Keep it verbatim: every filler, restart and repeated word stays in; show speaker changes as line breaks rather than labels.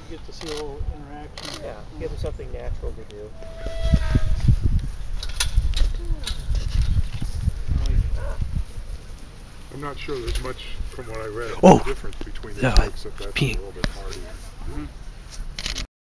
get to see a little interaction.
Yeah, give them something natural to do.
I'm not sure there's much, from what I read,
Oh,
difference between the
yeah,
two, except that's
peeing.
a little bit hardier. Mm-hmm.